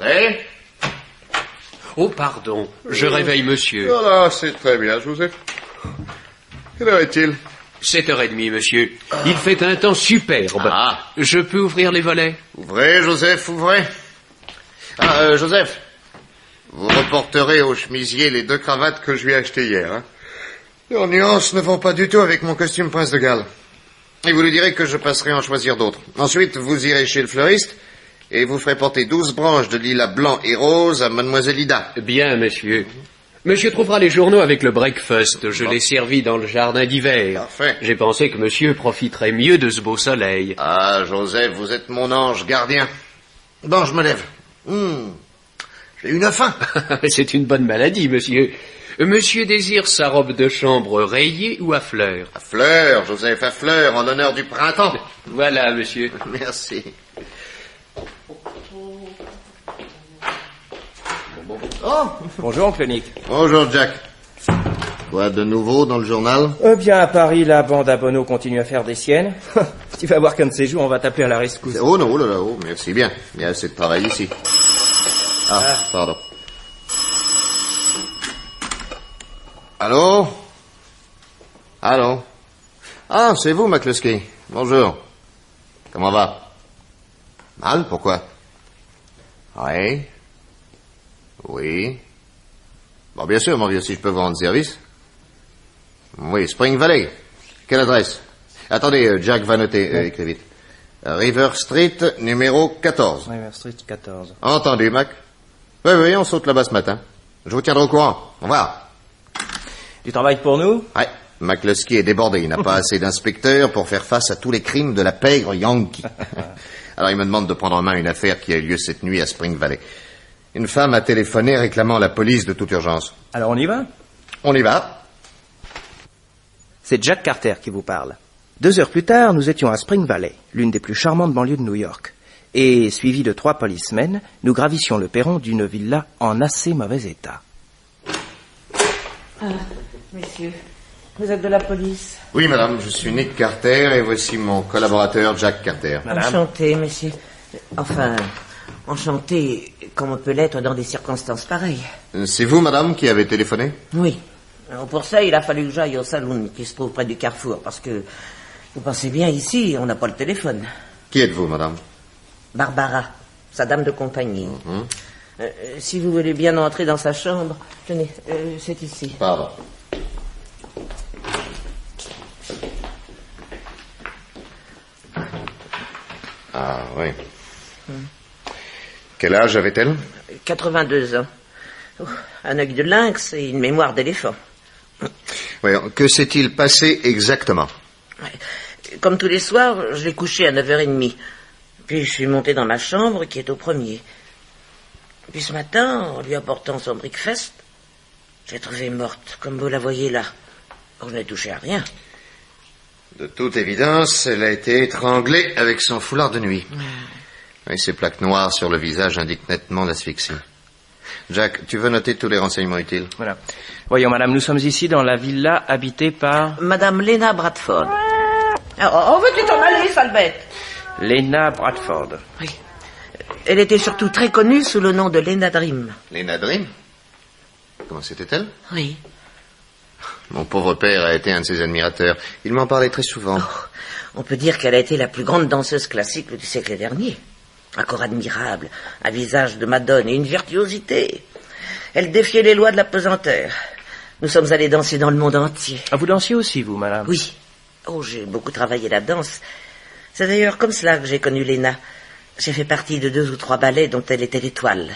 Entrez. Oh, pardon, je réveille monsieur. Voilà, c'est très bien, Joseph. Quelle heure est-il? 7h30, monsieur. Il fait un temps superbe. Ah. Je peux ouvrir les volets? Ouvrez, Joseph, ouvrez. Ah, Joseph, vous reporterez au chemisier les 2 cravates que je lui ai achetées hier. Hein. Leurs nuances ne vont pas du tout avec mon costume prince de Galles. Et vous lui direz que je passerai en choisir d'autres. Ensuite, vous irez chez le fleuriste et vous ferez porter 12 branches de lilas blanc et rose à mademoiselle Ida. Bien, monsieur. Monsieur trouvera les journaux avec le breakfast. Je l'ai servi dans le jardin d'hiver. Parfait. J'ai pensé que monsieur profiterait mieux de ce beau soleil. Ah, Joseph, vous êtes mon ange gardien. Bon, je me lève. J'ai une faim. C'est une bonne maladie, monsieur. Monsieur désire sa robe de chambre rayée ou à fleurs? À fleurs, Joseph, à fleurs, en l'honneur du printemps. Voilà, monsieur. Merci. Oh, bonjour, oncle Nick. Bonjour, Jack. Quoi de nouveau dans le journal? Bien, à Paris, la bande à Bono continue à faire des siennes. Tu vas voir qu'un de ces jours, on va t'appeler à la rescousse. Oh non, oh là là, oh, merci bien. Il y a assez de travail ici. Ah, pardon. Allô? Allô? Ah, c'est vous, McCluskey. Bonjour. Comment va? Mal, pourquoi? Oui. Oui. Bon, bien sûr, mon vieux, si je peux vous rendre service. Oui, Spring Valley. Quelle adresse? Attendez, Jack va noter, écris vite. River Street, numéro 14. River Street 14. Entendu, Mac. Oui, on saute là-bas ce matin. Je vous tiendrai au courant. Au revoir. Tu travailles pour nous? Ouais, McCluskey est débordé. Il n'a pas assez d'inspecteurs pour faire face à tous les crimes de la pègre Yankee. Alors il me demande de prendre en main une affaire qui a eu lieu cette nuit à Spring Valley. Une femme a téléphoné réclamant la police de toute urgence. Alors on y va? On y va. C'est Jack Carter qui vous parle. 2 heures plus tard, nous étions à Spring Valley, l'une des plus charmantes banlieues de New York. Et, suivis de 3 policemen, nous gravissions le perron d'une villa en assez mauvais état. Ah, messieurs, vous êtes de la police? Oui, madame, je suis Nick Carter et voici mon collaborateur Jack Carter. Madame. Enchanté, monsieur. Enfin, enchanté comme on peut l'être dans des circonstances pareilles. C'est vous, madame, qui avez téléphoné? Oui. Alors pour ça, il a fallu que j'aille au saloon qui se trouve près du carrefour, parce que, vous pensez bien, ici, on n'a pas le téléphone. Qui êtes-vous, madame? Barbara, sa dame de compagnie. Si vous voulez bien entrer dans sa chambre, tenez, c'est ici. Pardon. Ah, oui. Quel âge avait-elle? 82 ans. Oh, un œil de lynx et une mémoire d'éléphant. Voyons, que s'est-il passé exactement? Comme tous les soirs, je l'ai couchée à 9h30. Puis je suis monté dans ma chambre qui est au premier. Puis ce matin, en lui apportant son breakfast, j'ai trouvé morte, comme vous la voyez là. Je n'ai touché à rien. De toute évidence, elle a été étranglée avec son foulard de nuit. Et ces plaques noires sur le visage indiquent nettement l'asphyxie. Jack, tu veux noter tous les renseignements utiles? Voilà. Voyons, madame, nous sommes ici dans la villa habitée par... Madame Lena Bradford. Oh, veux-tu t'en aller, sale bête? Lena Bradford. Oui. Elle était surtout très connue sous le nom de Lena Dream. Lena Dream? Comment c'était-elle? Oui. Mon pauvre père a été un de ses admirateurs. Il m'en parlait très souvent. On peut dire qu'elle a été la plus grande danseuse classique du siècle dernier. Un corps admirable, un visage de madone et une virtuosité. Elle défiait les lois de la pesanteur. Nous sommes allés danser dans le monde entier. Ah, vous dansiez aussi, vous, madame? Oui. Oh, j'ai beaucoup travaillé la danse. C'est d'ailleurs comme cela que j'ai connu Lena. J'ai fait partie de 2 ou 3 ballets dont elle était l'étoile.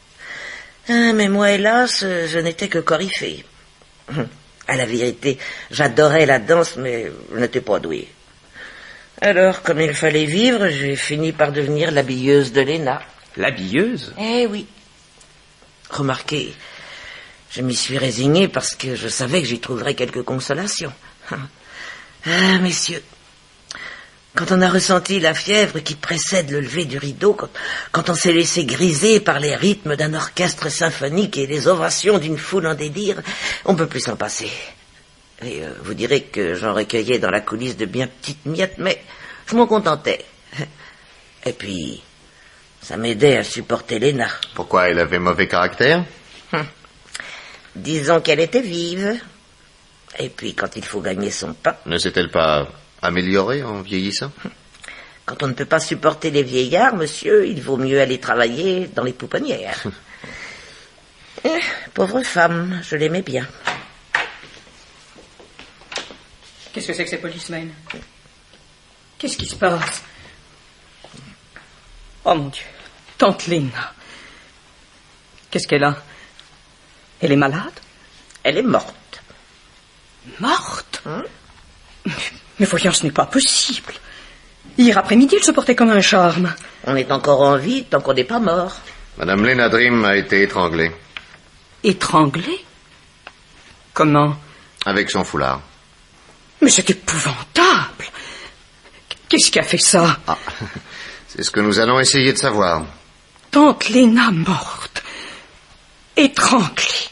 Ah, mais moi, hélas, je n'étais que coryphée. À la vérité, j'adorais la danse, mais je n'étais pas douée. Alors, comme il fallait vivre, j'ai fini par devenir l'habilleuse de Lena. L'habilleuse? Eh oui. Remarquez, je m'y suis résignée parce que je savais que j'y trouverais quelque consolation. Ah, messieurs, quand on a ressenti la fièvre qui précède le lever du rideau, quand on s'est laissé griser par les rythmes d'un orchestre symphonique et les ovations d'une foule en délire, on ne peut plus s'en passer. Et vous direz que j'en recueillais dans la coulisse de bien petites miettes, mais je m'en contentais. Et puis, Ça m'aidait à supporter Léna. Pourquoi, elle avait mauvais caractère? Disons qu'elle était vive. Et puis, quand il faut gagner son pain... Ne s'est-elle pas améliorée en vieillissant? Quand on ne peut pas supporter les vieillards, monsieur, il vaut mieux aller travailler dans les pouponnières. Pauvre femme, je l'aimais bien. Qu'est-ce que c'est que ces policemen? Qu'est-ce qui se passe? Oh mon Dieu, tante Léna. Qu'est-ce qu'elle a? Elle est malade? Elle est morte. Morte? Mais voyons, ce n'est pas possible. Hier après-midi, elle se portait comme un charme. On est encore en vie tant qu'on n'est pas mort. Madame Léna Dream a été étranglée. Étranglée? Comment? Avec son foulard. Mais c'est épouvantable. Qu'est-ce qui a fait ça? Ah, c'est ce que nous allons essayer de savoir. Tante Léna morte. Étranglée.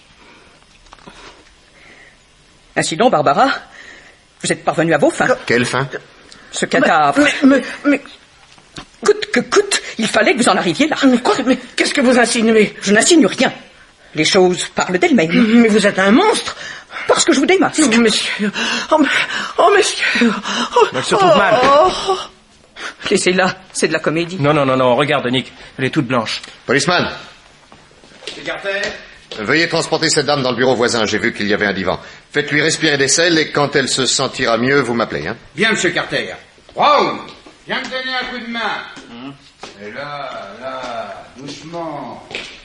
Ainsi donc, Barbara, vous êtes parvenue à vos fins. Quelle fin? Ce cadavre. Mais... Coûte que coûte, il fallait que vous en arriviez là. Mais quoi? Mais qu'est-ce que vous insinuez? Je n'insinue rien. Les choses parlent d'elles-mêmes. Mais vous êtes un monstre. Parce que je vous démasque. Oh, messieurs. Oh, messieurs. Elle se trouve mal. Laissez-la, c'est de la comédie. Non, regarde, Nick, elle est toute blanche. Policeman! Veuillez transporter cette dame dans le bureau voisin, j'ai vu qu'il y avait un divan. Faites-lui respirer des sels et quand elle se sentira mieux, vous m'appelez, hein? Bien, monsieur Carter. Brown, viens me donner un coup de main. Et là, doucement.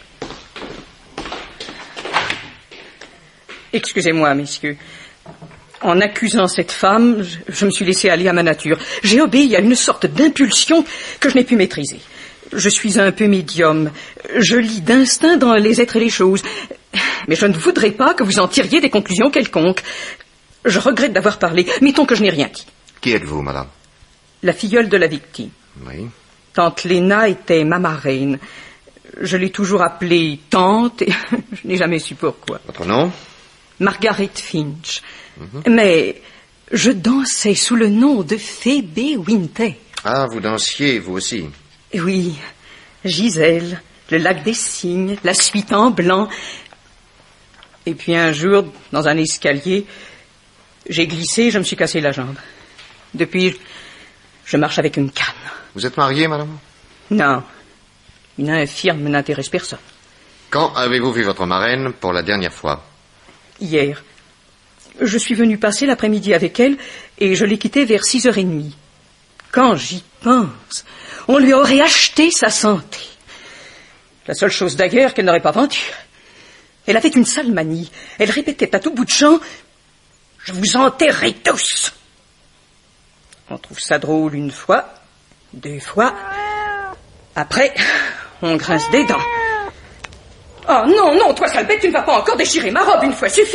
Excusez-moi, messieurs. En accusant cette femme, je me suis laissé aller à ma nature. J'ai obéi à une sorte d'impulsion que je n'ai pu maîtriser. Je suis un peu médium. Je lis d'instinct dans les êtres et les choses. Mais je ne voudrais pas que vous en tiriez des conclusions quelconques. Je regrette d'avoir parlé. Mettons que je n'ai rien dit. Qui êtes-vous, madame? La filleule de la victime. Oui. Tante Léna était ma marraine. Je l'ai toujours appelée tante et je n'ai jamais su pourquoi. Votre nom? Margaret Finch. Mais je dansais sous le nom de Phoebe Winter. Ah, vous dansiez, vous aussi. Oui, Gisèle, le lac des cygnes, la suite en blanc. Et puis un jour, dans un escalier, j'ai glissé, je me suis cassé la jambe. Depuis, je marche avec une canne. Vous êtes mariée, madame? Non, une infirme n'intéresse personne. Quand avez-vous vu votre marraine pour la dernière fois? Hier. Je suis venu passer l'après-midi avec elle et je l'ai quittée vers 6h30. Quand j'y pense, on lui aurait acheté sa santé. La seule chose d'ailleurs qu'elle n'aurait pas vendue. Elle avait une sale manie. Elle répétait à tout bout de champ « Je vous enterrerai tous !» On trouve ça drôle une fois, 2 fois. Après, on grince des dents. « Oh non, toi sale bête, tu ne vas pas encore déchirer ma robe, une fois suffit !»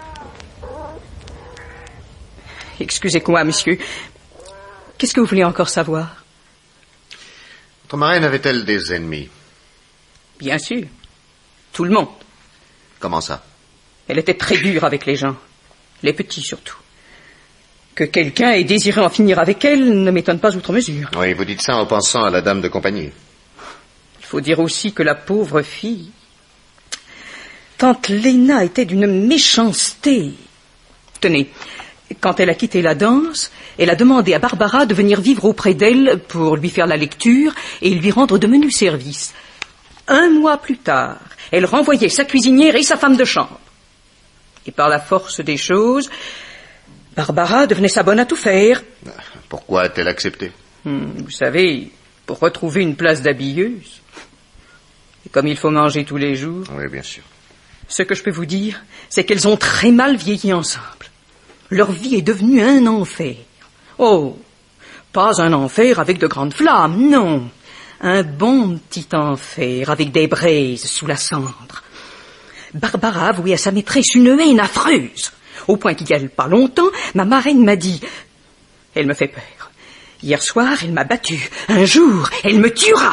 Excusez-moi, monsieur. Qu'est-ce que vous voulez encore savoir? Votre marraine avait-elle des ennemis? Bien sûr. Tout le monde. Comment ça? Elle était très dure avec les gens. Les petits, surtout. Que quelqu'un ait désiré en finir avec elle ne m'étonne pas outre mesure. Oui, vous dites ça en pensant à la dame de compagnie. Il faut dire aussi que la pauvre fille... Tante Léna était d'une méchanceté. Tenez, quand elle a quitté la danse, elle a demandé à Barbara de venir vivre auprès d'elle pour lui faire la lecture et lui rendre de menus services. 1 mois plus tard, elle renvoyait sa cuisinière et sa femme de chambre. Et par la force des choses, Barbara devenait sa bonne à tout faire. Pourquoi a-t-elle accepté? Vous savez, pour retrouver une place d'habilleuse. Et comme il faut manger tous les jours... Oui, bien sûr. Ce que je peux vous dire, c'est qu'elles ont très mal vieilli ensemble. Leur vie est devenue un enfer. Oh, pas un enfer avec de grandes flammes, non. Un bon petit enfer avec des braises sous la cendre. Barbara a avoué à sa maîtresse une haine affreuse, au point qu'il y a pas longtemps, ma marraine m'a dit... Elle me fait peur. Hier soir, elle m'a battue. Un jour, elle me tuera.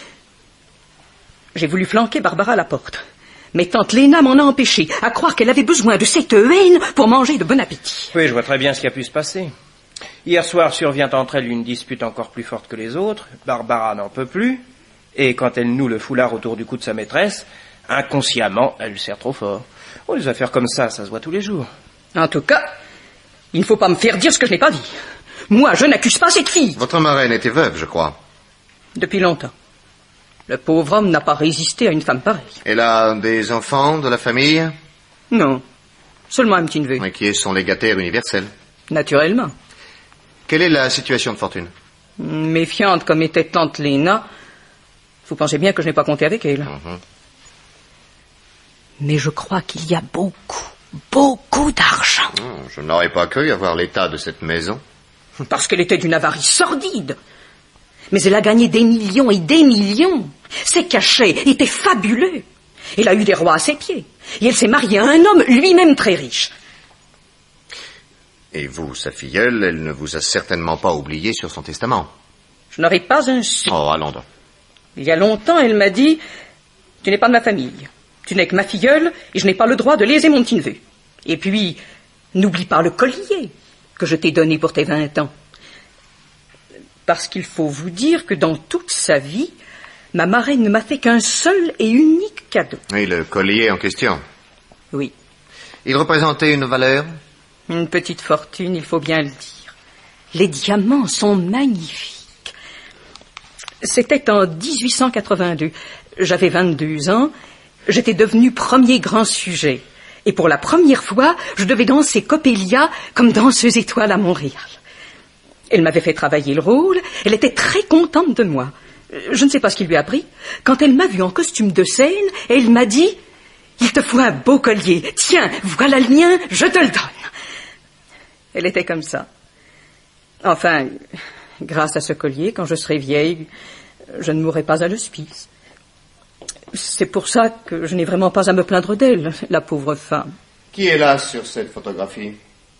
J'ai voulu flanquer Barbara à la porte. Mais tante Léna m'en a empêché, à croire qu'elle avait besoin de cette haine pour manger de bon appétit. Oui, je vois très bien ce qui a pu se passer. Hier soir survient entre elles une dispute encore plus forte que les autres. Barbara n'en peut plus. Et quand elle noue le foulard autour du cou de sa maîtresse, inconsciemment, elle serre trop fort. Oh, les affaires comme ça se voit tous les jours. En tout cas, il ne faut pas me faire dire ce que je n'ai pas dit. Moi, je n'accuse pas cette fille. Votre marraine était veuve, je crois. Depuis longtemps. Le pauvre homme n'a pas résisté à une femme pareille. Elle a des enfants de la famille? Non, seulement un petit neveu. Et qui est son légataire universel. Naturellement. Quelle est la situation de fortune? Méfiante comme était tante Léna, vous pensez bien que je n'ai pas compté avec elle. Mais je crois qu'il y a beaucoup d'argent. Je n'aurais pas cru avoir l'état de cette maison. Parce qu'elle était d'une avarie sordide. Mais elle a gagné des millions et des millions. Ses cachets étaient fabuleux. Elle a eu des rois à ses pieds. Et elle s'est mariée à un homme lui-même très riche. Et vous, sa filleule, elle ne vous a certainement pas oublié sur son testament. Je n'aurais pas un sou. Oh, allons donc. Il y a longtemps, elle m'a dit « Tu n'es pas de ma famille. Tu n'es que ma filleule et je n'ai pas le droit de léser mon petit-neveu. Et puis, n'oublie pas le collier que je t'ai donné pour tes 20 ans. » Parce qu'il faut vous dire que dans toute sa vie, ma marraine ne m'a fait qu'un seul et unique cadeau. Oui, le collier en question. Oui. Il représentait une valeur? Une petite fortune, il faut bien le dire. Les diamants sont magnifiques. C'était en 1882. J'avais 22 ans. J'étais devenu premier grand sujet. Et pour la première fois, je devais danser Coppelia comme danseuse étoile à Montréal. Elle m'avait fait travailler le rôle. Elle était très contente de moi. Je ne sais pas ce qui lui a pris. Quand elle m'a vu en costume de scène, elle m'a dit « Il te faut un beau collier. Tiens, voilà le mien, je te le donne. » Elle était comme ça. Enfin, grâce à ce collier, quand je serai vieille, je ne mourrai pas à l'hospice. C'est pour ça que je n'ai vraiment pas à me plaindre d'elle, la pauvre femme. Qui est là sur cette photographie?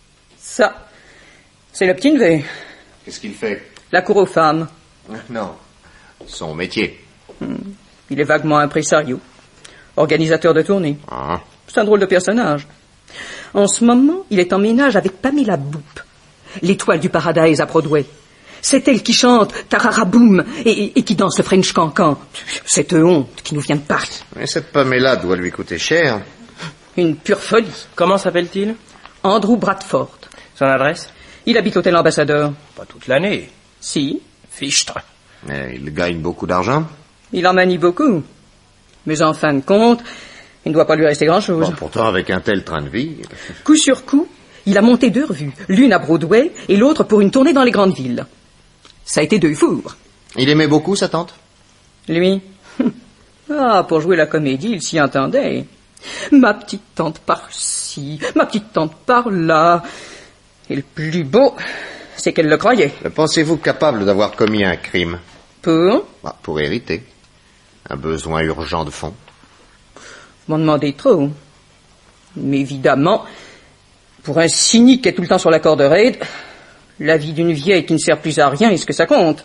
Ça, c'est le petit neveu. Qu'est-ce qu'il fait? La cour aux femmes. Non, son métier. Il est vaguement impresario, organisateur de tournée. Ah. C'est un drôle de personnage. En ce moment, il est en ménage avec Pamela Boop, l'étoile du Paradise à Broadway. C'est elle qui chante Tararaboum et qui danse le French Cancan. Cette honte qui nous vient de Paris. Mais cette Pamela doit lui coûter cher. Une pure folie. Comment s'appelle-t-il? Andrew Bradford. Son adresse? Il habite l'hôtel Ambassadeur. Pas toute l'année. Si. Fichtre. Mais il gagne beaucoup d'argent. Il en manie beaucoup. Mais en fin de compte, il ne doit pas lui rester grand-chose. Bon, pourtant, avec un tel train de vie... Coup sur coup, il a monté 2 revues. L'une à Broadway et l'autre pour une tournée dans les grandes villes. Ça a été 2 fours. Il aimait beaucoup sa tante? Lui? Ah, pour jouer la comédie, il s'y entendait. Ma petite tante par-ci, ma petite tante par-là. Et le plus beau, c'est qu'elle le croyait. Pensez-vous capable d'avoir commis un crime? Pour hériter. Un besoin urgent de fonds. Vous m'en demandez trop. Mais évidemment, pour un cynique qui est tout le temps sur la corde raide, la vie d'une vieille qui ne sert plus à rien, est-ce que ça compte?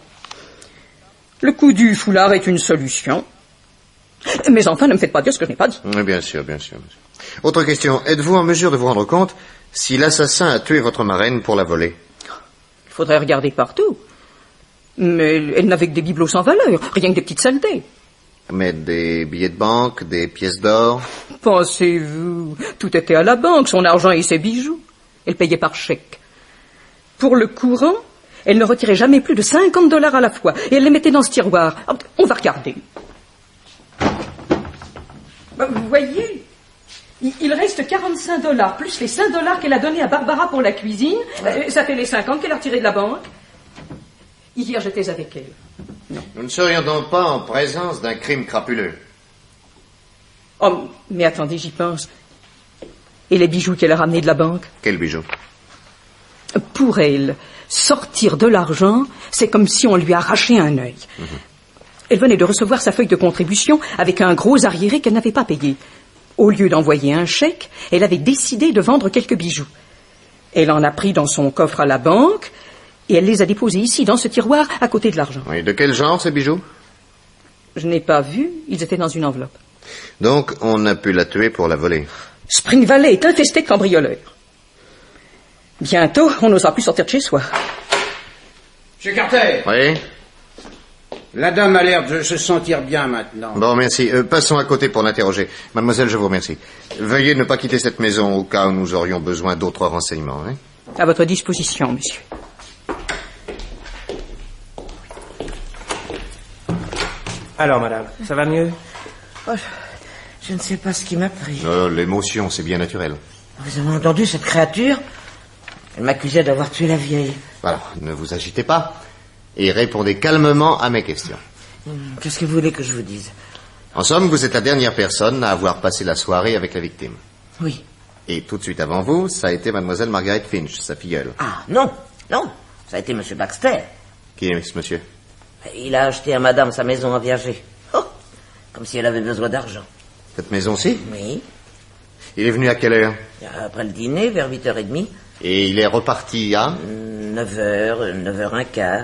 Le coup du foulard est une solution. Mais enfin, ne me faites pas dire ce que je n'ai pas dit. Oui, bien sûr, bien sûr. Autre question. Êtes-vous en mesure de vous rendre compte si l'assassin a tué votre marraine pour la voler? Il faudrait regarder partout. Mais elle n'avait que des bibelots sans valeur, rien que des petites saletés. Mais des billets de banque, des pièces d'or? Pensez-vous, tout était à la banque, son argent et ses bijoux. Elle payait par chèque. Pour le courant, elle ne retirait jamais plus de $50 à la fois, et elle les mettait dans ce tiroir. On va regarder. Vous voyez, il reste $45, plus les $5 qu'elle a donnés à Barbara pour la cuisine. Ça fait les 50 qu'elle a retirés de la banque. Hier, j'étais avec elle. Non. Nous ne serions donc pas en présence d'un crime crapuleux? Oh, mais attendez, j'y pense. Et les bijoux qu'elle a ramenés de la banque? Quels bijoux? Pour elle, sortir de l'argent, c'est comme si on lui arrachait un œil. Elle venait de recevoir sa feuille de contribution avec un gros arriéré qu'elle n'avait pas payé. Au lieu d'envoyer un chèque, elle avait décidé de vendre quelques bijoux. Elle en a pris dans son coffre à la banque et elle les a déposés ici, dans ce tiroir, à côté de l'argent. Oui, de quel genre, ces bijoux? Je n'ai pas vu, ils étaient dans une enveloppe. Donc, on a pu la tuer pour la voler? Spring Valley est infesté de cambrioleurs. Bientôt, on n'osera plus sortir de chez soi. Monsieur Carter! Oui? La dame a l'air de se sentir bien maintenant. Bon, merci. Passons à côté pour l'interroger. Mademoiselle, je vous remercie. Veuillez ne pas quitter cette maison au cas où nous aurions besoin d'autres renseignements. Hein? À votre disposition, monsieur. Alors, madame, ça va mieux? Oh, je ne sais pas ce qui m'a pris. L'émotion, c'est bien naturel. Vous avez entendu cette créature? Elle m'accusait d'avoir tué la vieille. Alors, ne vous agitez pas et répondez calmement à mes questions. Qu'est-ce que vous voulez que je vous dise? En somme, vous êtes la dernière personne à avoir passé la soirée avec la victime. Oui. Et tout de suite avant vous, ça a été mademoiselle Margaret Finch, sa filleule. Ah, non, non. Ça a été monsieur Baxter. Qui est ce monsieur? Il a acheté à madame sa maison en Viager. Oh, comme si elle avait besoin d'argent. Cette maison-ci? Oui. Il est venu à quelle heure? Après le dîner, vers 8h30. Et il est reparti à? 9h, 9h15.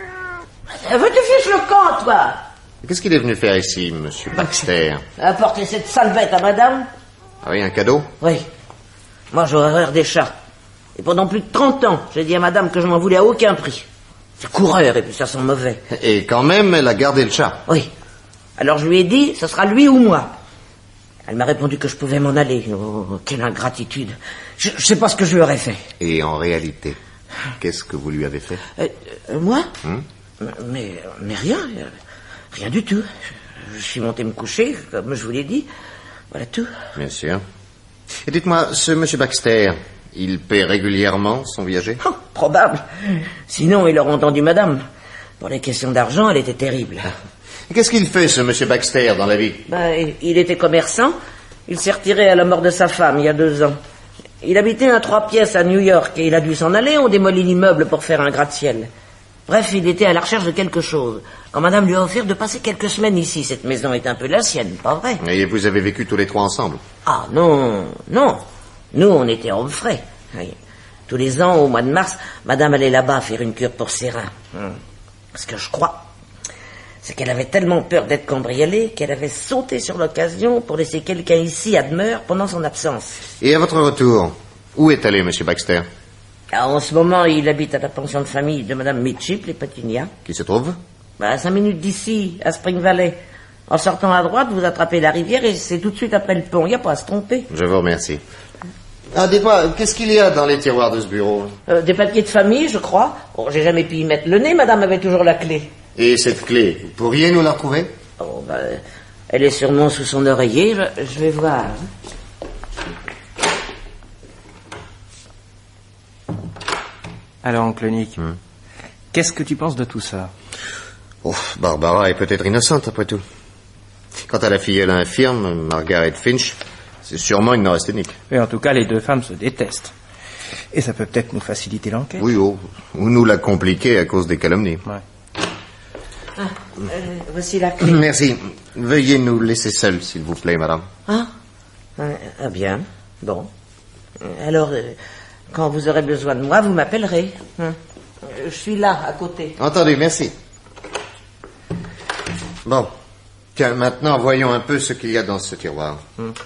Va te fiche le camp, toi! Qu'est-ce qu'il est venu faire ici, monsieur Baxter? Apporter cette sale bête à madame? Ah oui, un cadeau? Oui. Moi, j'aurais horreur des chats. Et pendant plus de 30 ans, j'ai dit à madame que je m'en voulais à aucun prix. C'est coureur, et puis ça sent mauvais. Et quand même, elle a gardé le chat. Oui. Alors je lui ai dit, ce sera lui ou moi. Elle m'a répondu que je pouvais m'en aller. Oh, quelle ingratitude. Je sais pas ce que je lui aurais fait. Et en réalité, qu'est-ce que vous lui avez fait? Moi mais rien. Rien du tout. Je suis monté me coucher, comme je vous l'ai dit. Voilà tout. Bien sûr. Et dites-moi, ce monsieur Baxter, il paie régulièrement son viager? Oh, probable. Sinon, il aurait entendu madame. Pour les questions d'argent, elle était terrible. Et qu'est-ce qu'il fait, ce monsieur Baxter, dans la vie? Il était commerçant. Il s'est retiré à la mort de sa femme, il y a 2 ans. Il habitait un 3 pièces à New York et il a dû s'en aller. On démolit l'immeuble pour faire un gratte-ciel. Bref, il était à la recherche de quelque chose. Quand madame lui a offert de passer quelques semaines ici, cette maison est un peu la sienne, pas vrai? Et vous avez vécu tous les 3 ensemble? Ah non, non. Nous, on était hommes frais. Oui. Tous les ans, au mois de mars, madame allait là-bas faire une cure pour ses reins. Ce que je crois, c'est qu'elle avait tellement peur d'être cambriolée qu'elle avait sauté sur l'occasion pour laisser quelqu'un ici à demeure pendant son absence. Et à votre retour, où est allé monsieur Baxter? En ce moment, il habite à la pension de famille de madame Mitchip, les Pétunias. Qui se trouve? À 5 minutes d'ici, à Spring Valley. En sortant à droite, vous attrapez la rivière et c'est tout de suite après le pont. Il n'y a pas à se tromper. Je vous remercie. Ah, dites-moi, qu'est-ce qu'il y a dans les tiroirs de ce bureau? Des papiers de famille, je crois. Bon, j'ai jamais pu y mettre le nez, madame avait toujours la clé. Et cette clé, vous pourriez nous la retrouver? Oh, elle est sûrement sous son oreiller, je vais voir. Alors, oncle Nick, qu'est-ce que tu penses de tout ça? Oh, Barbara est peut-être innocente, après tout. Quant à la filleule infirme, Margaret Finch, c'est sûrement une nord unique. Et en tout cas, les 2 femmes se détestent. Et ça peut peut-être nous faciliter l'enquête. Oui, ou nous la compliquer à cause des calomnies. Ouais. Voici la clé. Merci. Veuillez nous laisser seuls, s'il vous plaît, madame. Ah bien, bon. Alors, quand vous aurez besoin de moi, vous m'appellerez. Je suis là, à côté. Entendu, merci. Bon. Tiens, maintenant, voyons un peu ce qu'il y a dans ce tiroir.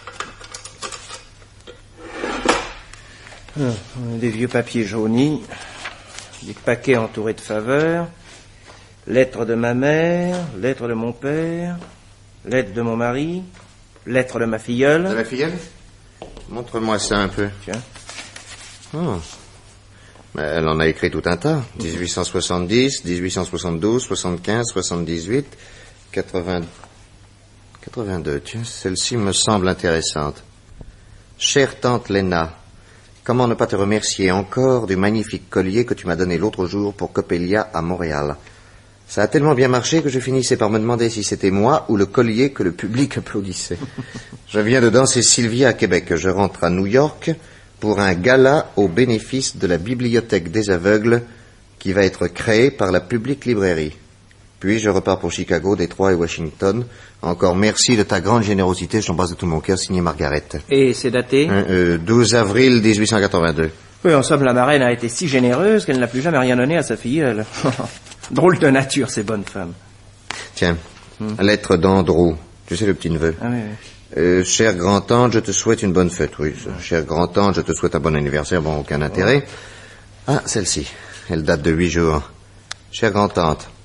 Des vieux papiers jaunis, des paquets entourés de faveurs, lettres de ma mère, lettres de mon père, lettres de mon mari, lettres de ma filleule. De la filleule? Montre-moi ça un peu. Tiens. Oh. Mais elle en a écrit tout un tas. 1870, 1872, 75, 78, 80... 82. Tiens, celle-ci me semble intéressante. Chère tante Lena, comment ne pas te remercier encore du magnifique collier que tu m'as donné l'autre jour pour Coppelia à Montréal. Ça a tellement bien marché que je finissais par me demander si c'était moi ou le collier que le public applaudissait. Je viens de danser Sylvia à Québec. Je rentre à New York pour un gala au bénéfice de la Bibliothèque des aveugles qui va être créée par la Public Librairie. Puis je repars pour Chicago, Détroit et Washington. Encore merci de ta grande générosité, j'embrasse de tout mon cœur, signé Margaret. Et c'est daté 12 avril 1882. Oui, en somme, la marraine a été si généreuse qu'elle n'a plus jamais rien donné à sa filleule. Drôle de nature, ces bonnes femmes. Tiens, lettre d'Andrew, tu sais le petit-neveu. Ah oui. Chère grand-tante, je te souhaite une bonne fête, oui. Chère grand-tante, je te souhaite un bon anniversaire, bon, aucun intérêt. Ah, celle-ci, elle date de 8 jours. Chère grand-tante,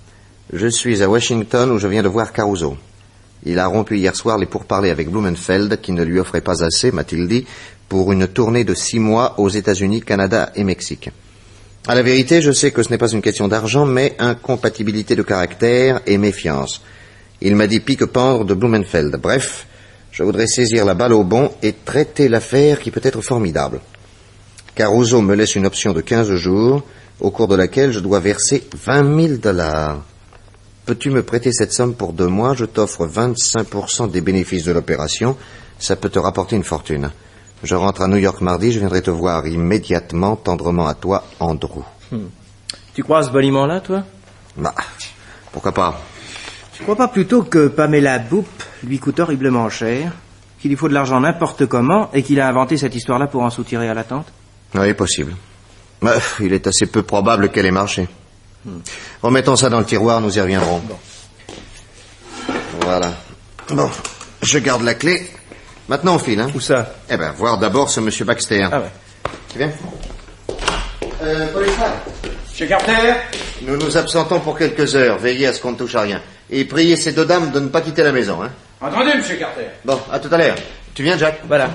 Je suis à Washington où je viens de voir Caruso. Il a rompu hier soir les pourparlers avec Blumenfeld qui ne lui offrait pas assez, m'a-t-il dit, pour une tournée de 6 mois aux États-Unis, Canada et Mexique. À la vérité, je sais que ce n'est pas une question d'argent, mais incompatibilité de caractère et méfiance. Il m'a dit pique-pendre de Blumenfeld. Bref, je voudrais saisir la balle au bond et traiter l'affaire qui peut être formidable. Caruso me laisse une option de 15 jours, au cours de laquelle je dois verser $20,000. Peux-tu me prêter cette somme pour 2 mois? Je t'offre 25% des bénéfices de l'opération. Ça peut te rapporter une fortune. Je rentre à New York mardi, je viendrai te voir immédiatement, tendrement à toi, Andrew. Tu crois à ce baliment-là, toi? Bah, pourquoi pas? Tu crois pas plutôt que Pamela Boop lui coûte horriblement cher, qu'il lui faut de l'argent n'importe comment, et qu'il a inventé cette histoire-là pour en soutirer à la tante? Oui, possible. Mais il est assez peu probable qu'elle ait marché. Remettons ça dans le tiroir, nous y reviendrons. Bon. Voilà. Bon, je garde la clé. Maintenant, on file, hein? Où ça? Eh ben, voir d'abord ce monsieur Baxter. Ah ouais. Tu viens? Policeman. Chez Carter? Nous nous absentons pour quelques heures. Veillez à ce qu'on ne touche à rien. Et priez ces 2 dames de ne pas quitter la maison, hein? Entendu, monsieur Carter. Bon, à tout à l'heure. Tu viens, Jack? Voilà.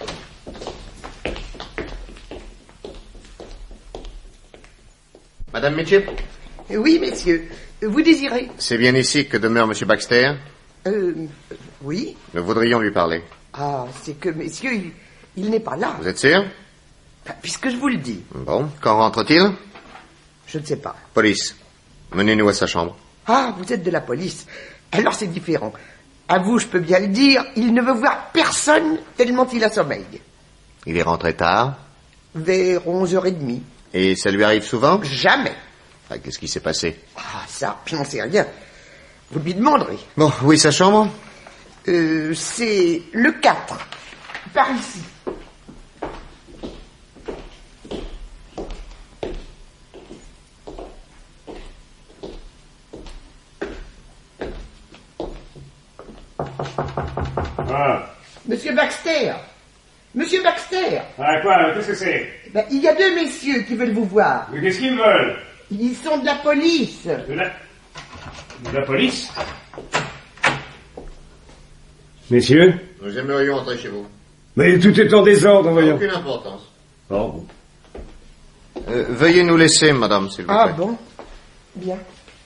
Madame Mitchell? Oui, messieurs. Vous désirez? C'est bien ici que demeure monsieur Baxter. Oui. Nous voudrions lui parler. Ah, c'est que, messieurs, il n'est pas là. Vous êtes sûr? Puisque je vous le dis. Bon, quand rentre-t-il? Je ne sais pas. Police. Menez-nous à sa chambre. Ah, vous êtes de la police. Alors c'est différent. À vous, je peux bien le dire, il ne veut voir personne tellement il a sommeil. Il est rentré tard. Vers 11h30. Et ça lui arrive souvent? Jamais. Ah, qu'est-ce qui s'est passé? Ah, ça, je n'en sais rien. Vous lui demanderez. Bon, oui, sa chambre? C'est le 4. Par ici. Ah. Monsieur Baxter. Monsieur Baxter. Ah, quoi? Qu'est-ce que c'est? Ben, il y a 2 messieurs qui veulent vous voir. Mais qu'est-ce qu'ils veulent? Ils sont de la police. De la police? Messieurs? Nous aimerions entrer chez vous. Mais tout est en désordre, voyons. Aucune importance. Oh. Veuillez nous laisser, madame, s'il vous plaît. Ah bon? Bien.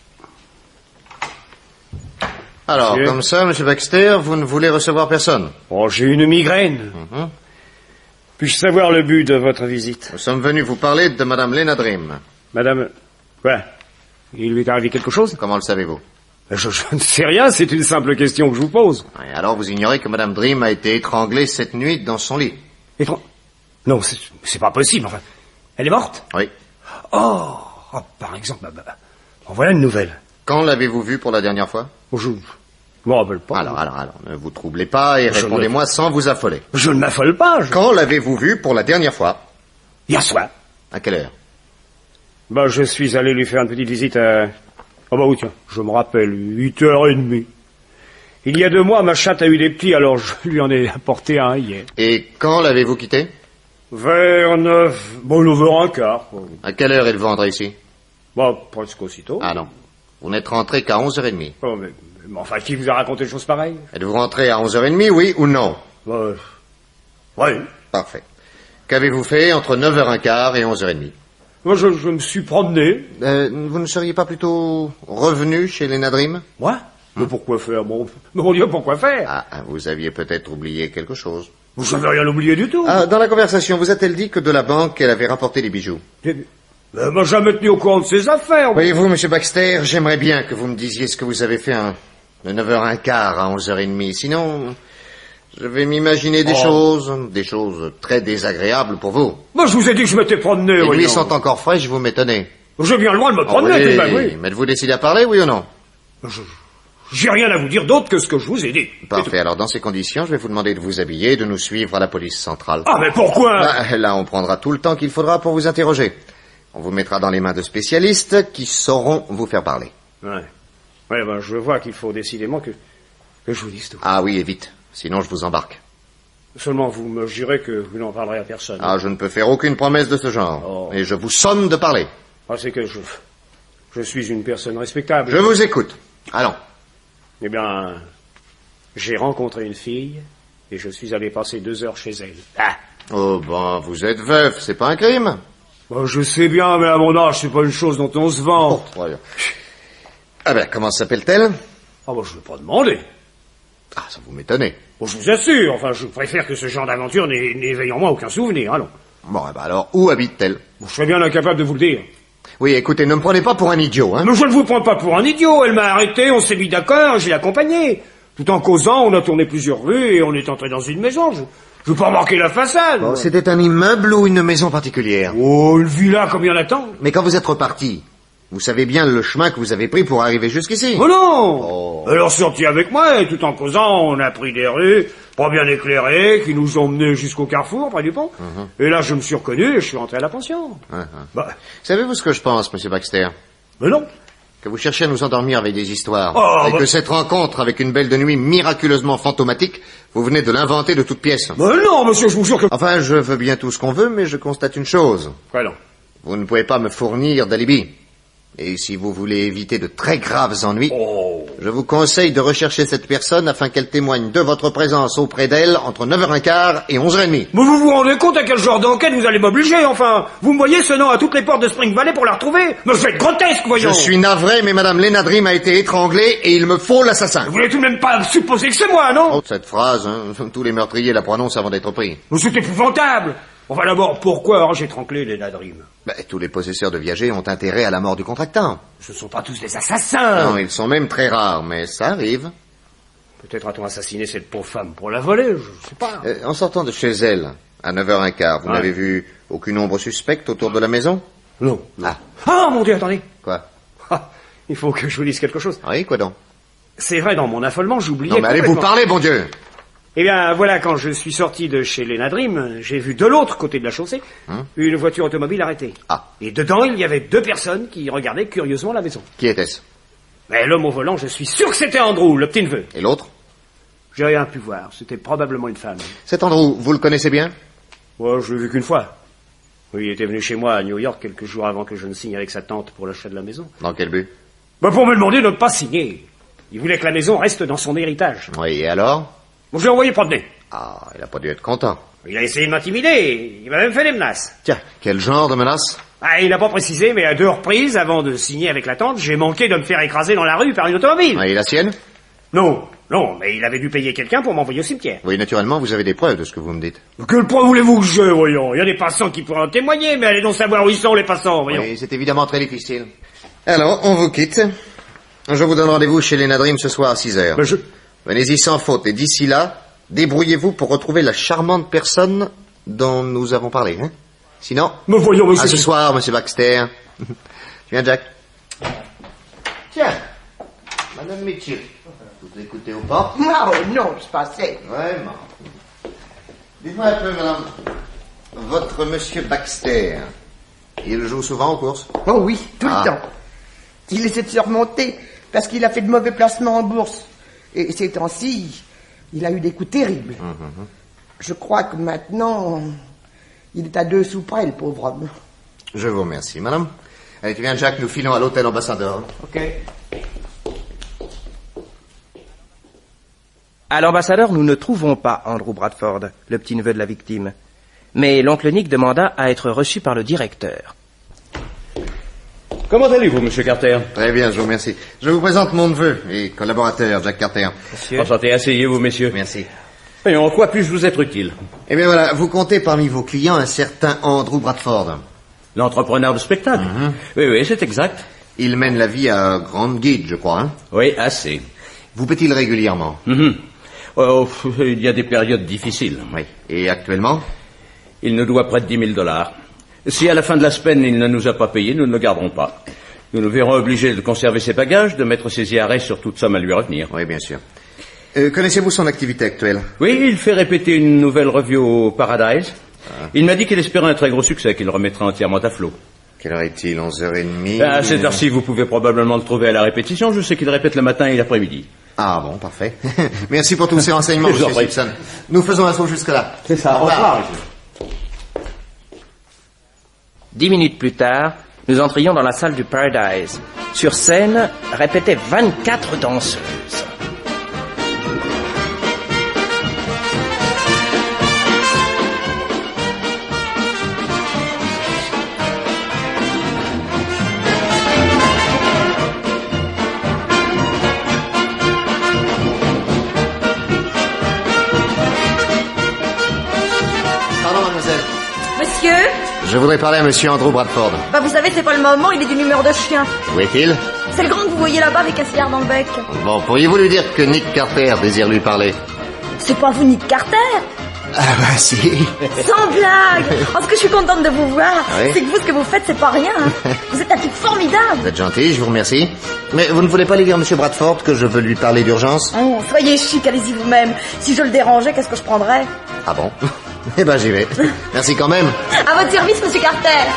Alors, Monsieur. comme ça, monsieur Baxter, vous ne voulez recevoir personne? Oh, j'ai une migraine. Puis-je savoir le but de votre visite? Nous sommes venus vous parler de madame Lena Dream. Madame... Quoi? Il lui est arrivé quelque chose? Comment le savez-vous? Je ne sais rien, c'est une simple question que je vous pose. Et alors, vous ignorez que madame Dream a été étranglée cette nuit dans son lit? Non, c'est pas possible, enfin. Elle est morte? Oui. Oh, par exemple, en voilà une nouvelle. Quand l'avez-vous vue pour la dernière fois? Je me rappelle pas. Alors, ne vous troublez pas et répondez-moi sans vous affoler. Je ne m'affole pas. Quand l'avez-vous vue pour la dernière fois? Hier soir. À quelle heure? Je suis allé lui faire une petite visite à... oui, tiens, je me rappelle, 8h30. Il y a 2 mois, ma chatte a eu des petits, alors je lui en ai apporté un hier. Et quand l'avez-vous quittée? Vers 9h15. À quelle heure êtes-vous rentré ici? Presque aussitôt. Ah non. Vous n'êtes rentré qu'à 11h30. Oh, mais enfin, qui vous a raconté des choses pareilles? Êtes-vous rentré à 11h30, oui ou non? Oui. Parfait. Qu'avez-vous fait entre 9h15 et 11h30? Je me suis promené. Vous ne seriez pas plutôt revenu chez Lena Dream? Moi? Mais pourquoi faire, mon Dieu, pourquoi faire? Vous aviez peut-être oublié quelque chose. Je n'avais rien oublié du tout. Dans la conversation, vous a-t-elle dit que de la banque, elle avait rapporté des bijoux? Elle m'a jamais tenu au courant de ses affaires. Voyez-vous, monsieur Baxter, j'aimerais bien que vous me disiez ce que vous avez fait de 9h15 à 11h30. Sinon, je vais m'imaginer des choses très désagréables pour vous. Je vous ai dit que je m'étais promené. Les nuits sont encore fraîches, vous m'étonnez. J'ai bien le droit de me promener. Oui. Mais êtes-vous décidé à parler, oui ou non? J'ai rien à vous dire d'autre que ce que je vous ai dit. Parfait. Alors, dans ces conditions, je vais vous demander de vous habiller et de nous suivre à la police centrale. Ah, mais pourquoi? Là, on prendra tout le temps qu'il faudra pour vous interroger. On vous mettra dans les mains de spécialistes qui sauront vous faire parler. Ouais, je vois qu'il faut décidément que je vous dise tout. Ah oui, et vite. Sinon, je vous embarque. Seulement, vous me jurez que vous n'en parlerez à personne. Je ne peux faire aucune promesse de ce genre. Et je vous somme de parler. C'est que Je suis une personne respectable. Je vous écoute. Allons. Eh bien, j'ai rencontré une fille et je suis allé passer 2 heures chez elle. Ah. Oh, bon, vous êtes veuf, c'est pas un crime. Bon, je sais bien, mais à mon âge, c'est pas une chose dont on se vend. Oh, voyons. Ah ben, comment s'appelle-t-elle? Ah bon, je vais pas demander. Ah, ça vous m'étonnez. Bon, je vous assure, enfin, je préfère que ce genre d'aventure n'éveille en moi aucun souvenir, allons. Bon, eh ben alors, où habite-t-elle? Bon, je serais bien incapable de vous le dire. Oui, écoutez, ne me prenez pas pour un idiot, hein. Mais je ne vous prends pas pour un idiot, elle m'a arrêté, on s'est mis d'accord, je l'ai accompagnée. Tout en causant, on a tourné plusieurs rues et on est entré dans une maison. Je veux pas remarquer la façade. Bon, c'était un immeuble ou une maison particulière? Oh, une villa comme il y en a tant. Mais quand vous êtes reparti, vous savez bien le chemin que vous avez pris pour arriver jusqu'ici? Oh non. Oh. Alors sorti avec moi et tout en causant, on a pris des rues pas bien éclairées qui nous ont menés jusqu'au carrefour près du pont. Et là, je me suis reconnu et je suis rentré à la pension. Bah. Savez-vous ce que je pense, monsieur Baxter? Mais non. Que vous cherchez à nous endormir avec des histoires. Oh, et que cette rencontre avec une belle de nuit miraculeusement fantomatique, vous venez de l'inventer de toutes pièces. Mais non, monsieur, je vous jure que... Enfin, je veux bien tout ce qu'on veut, mais je constate une chose. Quoi non? Vous ne pouvez pas me fournir d'alibi. Et si vous voulez éviter de très graves ennuis, je vous conseille de rechercher cette personne afin qu'elle témoigne de votre présence auprès d'elle entre 9h15 et 11h30. Mais vous vous rendez compte à quel genre d'enquête vous allez m'obliger, enfin? Vous me voyez sonnant à toutes les portes de Spring Valley pour la retrouver? Mais je vais être grotesque, voyons! Je suis navré, mais madame Lena Dream a été étranglée et il me faut l'assassin. Vous voulez tout de même pas supposer que c'est moi, non? Oh, cette phrase, hein, tous les meurtriers la prononcent avant d'être pris. Mais c'est épouvantable! Enfin d'abord, pourquoi j'ai étranglé Lena Dream? Tous les possesseurs de viagers ont intérêt à la mort du contractant. Ce sont pas tous des assassins! Non, ils sont même très rares, mais ça arrive. Peut-être a-t-on assassiné cette pauvre femme pour la voler, je sais pas. En sortant de chez elle, à 9h15, vous n'avez vu aucune ombre suspecte autour de la maison? Non. Ah, mon Dieu, attendez. Quoi? Il faut que je vous dise quelque chose. Oui, quoi donc? C'est vrai, dans mon affolement, j'oubliais Non, mais allez vous parler, bon Dieu! Eh bien, voilà, quand je suis sorti de chez Lena Dream, j'ai vu de l'autre côté de la chaussée une voiture automobile arrêtée. Ah. Et dedans, il y avait 2 personnes qui regardaient curieusement la maison. Qui était-ce? Mais l'homme au volant, je suis sûr que c'était Andrew, le petit neveu. Et l'autre? J'ai rien pu voir, c'était probablement une femme. Cet Andrew, vous le connaissez bien? Ouais, je l'ai vu qu'une fois. Oui, il était venu chez moi à New York quelques jours avant que je ne signe avec sa tante pour l'achat de la maison. Dans quel but? Pour me demander de ne pas signer. Il voulait que la maison reste dans son héritage. Oui, et alors? Bon, je l'ai envoyé promener. Ah, il a pas dû être content. Il a essayé de m'intimider, il m'a même fait des menaces. Tiens, quel genre de menace? Il n'a pas précisé, mais à 2 reprises, avant de signer avec la tante, j'ai manqué de me faire écraser dans la rue par une automobile. Et la sienne? Non, mais il avait dû payer quelqu'un pour m'envoyer au cimetière. Oui, naturellement, vous avez des preuves de ce que vous me dites. Quelle preuve voulez-vous que j'ai, voyons? Il y a des passants qui pourraient en témoigner, mais allez donc savoir où ils sont, les passants, voyons. Oui, c'est évidemment très difficile. Alors, on vous quitte. Je vous donne rendez-vous chez Lena Dream ce soir à 6h. Venez-y sans faute, et d'ici là, débrouillez-vous pour retrouver la charmante personne dont nous avons parlé, hein? Sinon... Mais voyons, monsieur... À ce soir, monsieur Baxter. Tu viens, Jack? Tiens, Madame Mitchell, vous écoutez aux portes? Oh non, je passais. Vraiment. Dites-moi un peu, madame, votre monsieur Baxter, il joue souvent aux courses? Oh oui, tout le temps. Il essaie de se remonter parce qu'il a fait de mauvais placements en bourse. Et ces temps-ci, il a eu des coups terribles. Je crois que maintenant, il est à 2 sous près, le pauvre homme. Je vous remercie, madame. Allez, tu viens, Jack, nous filons à l'hôtel Ambassadeur. Ok. À l'ambassadeur, nous ne trouvons pas Andrew Bradford, le petit-neveu de la victime. Mais l'oncle Nick demanda à être reçu par le directeur. Comment allez-vous, monsieur Carter? Très bien, je vous remercie. Je vous présente mon neveu et collaborateur, Jack Carter. Monsieur. Enchanté, asseyez-vous, messieurs. Merci. Et en quoi puis-je vous être utile? Eh bien voilà, vous comptez parmi vos clients un certain Andrew Bradford. L'entrepreneur de spectacle? Oui, c'est exact. Il mène la vie à grande guide, je crois, hein? Oui, assez. Vous paie-t-il régulièrement? Oh, il y a des périodes difficiles. Oui. Et actuellement? Il nous doit près de $10,000. Si à la fin de la semaine il ne nous a pas payé, nous ne le garderons pas. Nous nous verrons obligés de conserver ses bagages, de mettre ses IRS sur toute somme à lui revenir. Oui, bien sûr. Connaissez-vous son activité actuelle? Oui, il fait répéter une nouvelle revue au Paradise. Il m'a dit qu'il espérait un très gros succès, qu'il remettrait entièrement à flot. Quelle heure est-il? 11h30? À cette heure-ci, vous pouvez probablement le trouver à la répétition. Je sais qu'il répète le matin et l'après-midi. Ah bon, parfait. Merci pour tous ces renseignements, Je vous en monsieur prie. Simpson. Nous faisons un saut jusque-là. C'est ça. Au revoir. 10 minutes plus tard, Nous entrions dans la salle du Paradise. Sur scène, répétaient 24 danseuses. Pardon, mademoiselle. Monsieur? Je voudrais parler à monsieur Andrew Bradford. Bah vous savez, c'est pas le moment, il est d'une humeur de chien. Où est-il? C'est le grand que vous voyez là-bas avec un cigare dans le bec. Bon, pourriez-vous lui dire que Nick Carter désire lui parler? C'est pas vous, Nick Carter? Ah bah si. Sans blague. Oh, ce que je suis contente de vous voir, Oui. c'est que vous, ce que vous faites, c'est pas rien. Hein. Vous êtes un type formidable. Vous êtes gentil, je vous remercie. Mais vous ne voulez pas aller dire à monsieur Bradford que je veux lui parler d'urgence? Oh, soyez chic, allez-y vous-même. Si je le dérangeais, qu'est-ce que je prendrais? Ah bon? Eh ben j'y vais. Merci quand même. À votre service, monsieur Carter.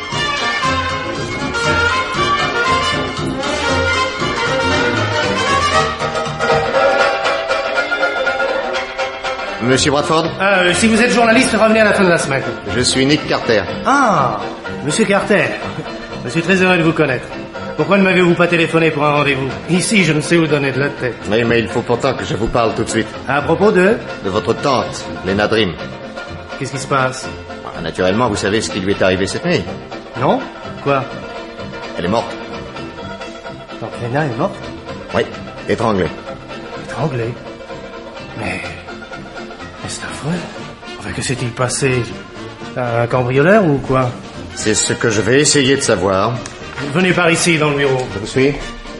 Monsieur Bradford? Si vous êtes journaliste, revenez à la fin de la semaine. Je suis Nick Carter. Ah, monsieur Carter. Je suis très heureux de vous connaître. Pourquoi ne m'avez-vous pas téléphoné pour un rendez-vous? Ici, je ne sais où donner de la tête. Oui, mais il faut pourtant que je vous parle tout de suite. À propos de... De votre tante, Lena Dream. Qu'est-ce qui se passe? Ah, naturellement, vous savez ce qui lui est arrivé cette nuit. Non? Quoi? Elle est morte. Donc Lena est morte? Oui, étranglée. Étranglée? Mais c'est affreux. Enfin, que s'est-il passé? Un cambrioleur ou quoi? C'est ce que je vais essayer de savoir. Venez par ici, dans le bureau. Je vous suis.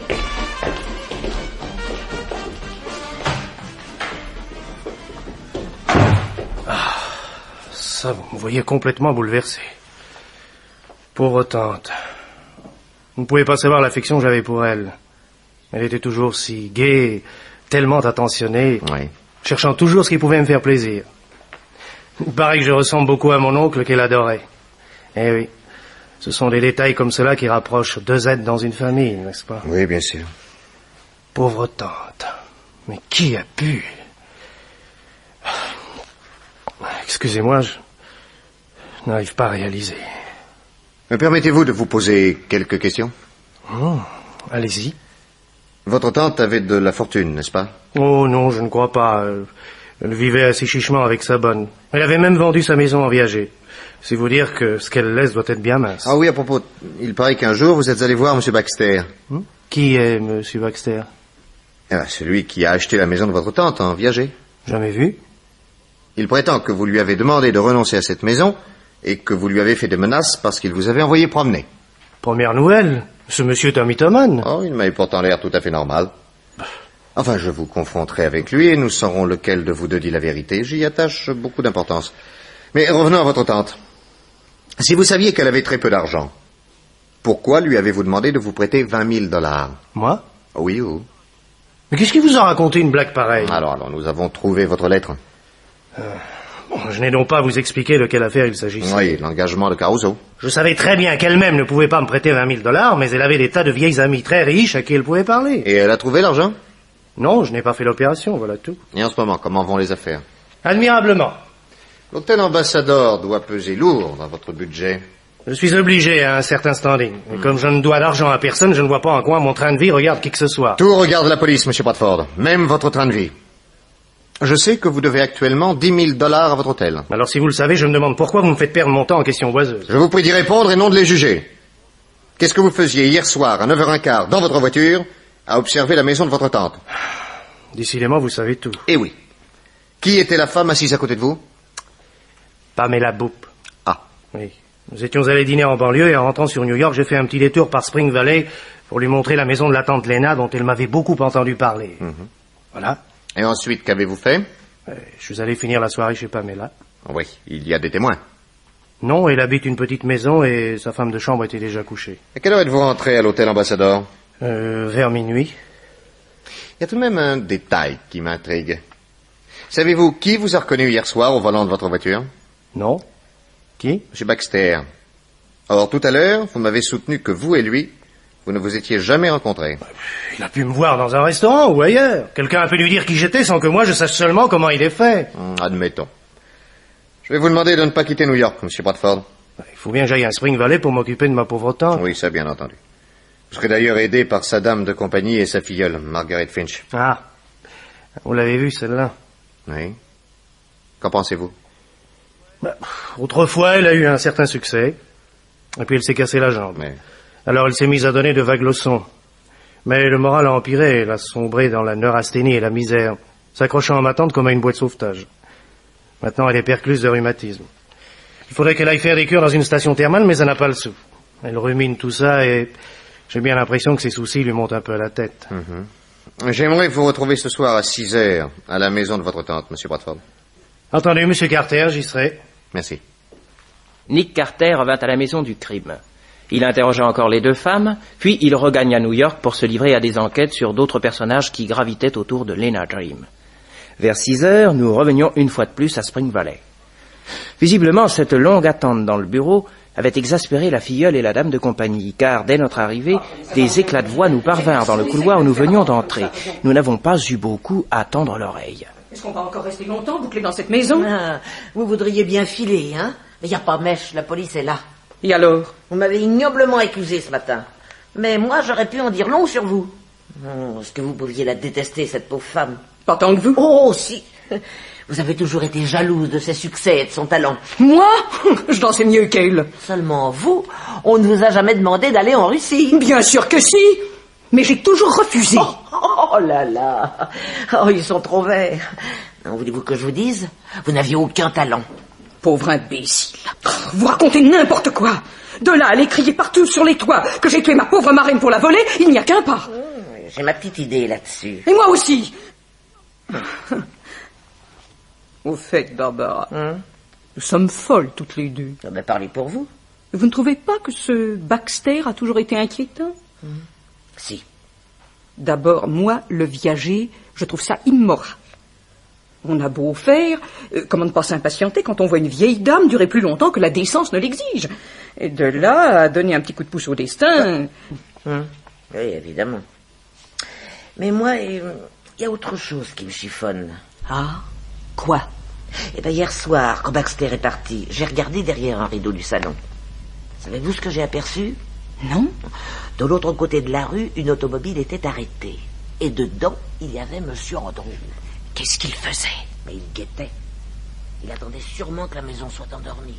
Ça, vous me voyez complètement bouleversé. Pauvre tante. Vous ne pouvez pas savoir l'affection que j'avais pour elle. Elle était toujours si gaie, tellement attentionnée, Oui. cherchant toujours ce qui pouvait me faire plaisir. Il paraît que je ressemble beaucoup à mon oncle qu'elle adorait. Eh oui, ce sont des détails comme cela qui rapprochent deux êtres dans une famille, n'est-ce pas? Oui, bien sûr. Pauvre tante. Mais qui a pu? Excusez-moi, je n'arrive pas à réaliser. Me permettez-vous de vous poser quelques questions? Allez-y. Votre tante avait de la fortune, n'est-ce pas? Oh non, je ne crois pas. Elle vivait assez chichement avec sa bonne. Elle avait même vendu sa maison en viager. C'est vous dire que ce qu'elle laisse doit être bien mince. Ah oui, à propos, il paraît qu'un jour vous êtes allé voir monsieur Baxter. Qui est monsieur Baxter? Eh ben, celui qui a acheté la maison de votre tante en viager. Jamais vu. Il prétend que vous lui avez demandé de renoncer à cette maison et que vous lui avez fait des menaces parce qu'il vous avait envoyé promener. Première nouvelle, ce monsieur est un mythomane. Oh, il m'avait pourtant l'air tout à fait normal. Enfin, je vous confronterai avec lui et nous saurons lequel de vous deux dit la vérité. J'y attache beaucoup d'importance. Mais revenons à votre tante. Si vous saviez qu'elle avait très peu d'argent, pourquoi lui avez-vous demandé de vous prêter 20 000 $? Moi? Oui, ou... Mais qu'est-ce qui vous a raconté une blague pareille? Alors, nous avons trouvé votre lettre. Bon, je n'ai donc pas à vous expliquer de quelle affaire il s'agissait. Oui, l'engagement de Caruso. Je savais très bien qu'elle-même ne pouvait pas me prêter 20 000 $, mais elle avait des tas de vieilles amies très riches à qui elle pouvait parler. Et elle a trouvé l'argent? Non, je n'ai pas fait l'opération, voilà tout. Et en ce moment, comment vont les affaires? Admirablement. L'hôtel Ambassador doit peser lourd dans votre budget. Je suis obligé à un certain standing. Et comme je ne dois d'argent à personne, je ne vois pas en quoi mon train de vie regarde qui que ce soit. Tout regarde la police, monsieur Bradford. Même votre train de vie. Je sais que vous devez actuellement 10 000 $ à votre hôtel. Alors si vous le savez, je me demande pourquoi vous me faites perdre mon temps en questions oiseuses. Je vous prie d'y répondre et non de les juger. Qu'est-ce que vous faisiez hier soir à 9h15 dans votre voiture à observer la maison de votre tante? Décidément, vous savez tout. Eh oui. Qui était la femme assise à côté de vous? Pamela Boop. Ah. Oui. Nous étions allés dîner en banlieue et en rentrant sur New York, j'ai fait un petit détour par Spring Valley pour lui montrer la maison de la tante Lena dont elle m'avait beaucoup entendu parler. Voilà. Et ensuite, qu'avez-vous fait? Je suis allé finir la soirée chez Pamela. Oui, il y a des témoins. Non, elle habite une petite maison et sa femme de chambre était déjà couchée. À quelle heure êtes-vous rentré à l'hôtel Ambassador? Vers minuit. Il y a tout de même un détail qui m'intrigue. Savez-vous qui vous a reconnu hier soir au volant de votre voiture? Non. Qui? Monsieur Baxter. Or, tout à l'heure, vous m'avez soutenu que vous et lui, vous ne vous étiez jamais rencontrés. Il a pu me voir dans un restaurant ou ailleurs. Quelqu'un a pu lui dire qui j'étais sans que moi je sache seulement comment il est fait. Admettons. Je vais vous demander de ne pas quitter New York, monsieur Bradford. Il faut bien que j'aille à Spring Valley pour m'occuper de ma pauvre tante. Oui, ça, bien entendu. Je serai d'ailleurs aidé par sa dame de compagnie et sa filleule, Margaret Finch. Ah, vous l'avez vue, celle-là? Oui. Qu'en pensez-vous? Autrefois, elle a eu un certain succès. Et puis elle s'est cassé la jambe. Mais... Alors elle s'est mise à donner de vagues leçons. Mais le moral a empiré, elle a sombré dans la neurasthénie et la misère, s'accrochant à ma tante comme à une boîte de sauvetage. Maintenant, elle est percluse de rhumatisme. Il faudrait qu'elle aille faire des cures dans une station thermale, mais elle n'a pas le sou. Elle rumine tout ça et j'ai bien l'impression que ses soucis lui montent un peu à la tête. J'aimerais vous retrouver ce soir à 6 heures à la maison de votre tante, Monsieur Bradford. Entendu, Monsieur Carter, j'y serai. Merci. Nick Carter revint à la maison du crime. Il interrogea encore les deux femmes, puis il regagna New York pour se livrer à des enquêtes sur d'autres personnages qui gravitaient autour de Lena Dream. Vers 6 heures, nous revenions une fois de plus à Spring Valley. Visiblement, cette longue attente dans le bureau avait exaspéré la filleule et la dame de compagnie, car dès notre arrivée, des éclats de voix nous parvinrent dans le couloir où nous venions d'entrer. Nous n'avons pas eu beaucoup à tendre l'oreille. Est-ce qu'on va encore rester longtemps bouclés dans cette maison? Vous voudriez bien filer, hein? Mais il n'y a pas mèche, la police est là. Et alors? Vous m'avez ignoblement accusé ce matin. Mais moi, j'aurais pu en dire long sur vous. Est-ce que vous pouviez la détester, cette pauvre femme? Pas tant que vous. Oh, si. Vous avez toujours été jalouse de ses succès et de son talent. Moi? Je dansais mieux qu'elle. Seulement vous, on ne vous a jamais demandé d'aller en Russie. Bien sûr que si. Mais j'ai toujours refusé. Oh là là. Oh, ils sont trop verts. Non, voulez-vous que je vous dise? Vous n'aviez aucun talent. Pauvre imbécile. Vous racontez n'importe quoi. De là à aller crier partout sur les toits que j'ai tué ma pauvre marraine pour la voler, il n'y a qu'un pas. J'ai ma petite idée là-dessus. Et moi aussi. Au fait, Barbara, nous sommes folles toutes les deux. Mais parlez pour vous. Vous ne trouvez pas que ce Baxter a toujours été inquiétant? Si. D'abord, moi, le viager, je trouve ça immoral. On a beau faire, comment ne pas s'impatienter quand on voit une vieille dame durer plus longtemps que la décence ne l'exige. Et de là à donner un petit coup de pouce au destin... Oui, évidemment. Mais moi, il y a autre chose qui me chiffonne. Ah? Quoi? Eh bien, hier soir, quand Baxter est parti, j'ai regardé derrière un rideau du salon. Savez-vous ce que j'ai aperçu? Non. De l'autre côté de la rue, une automobile était arrêtée. Et dedans, il y avait Monsieur Andrew. Qu'est-ce qu'il faisait? Mais il guettait. Il attendait sûrement que la maison soit endormie.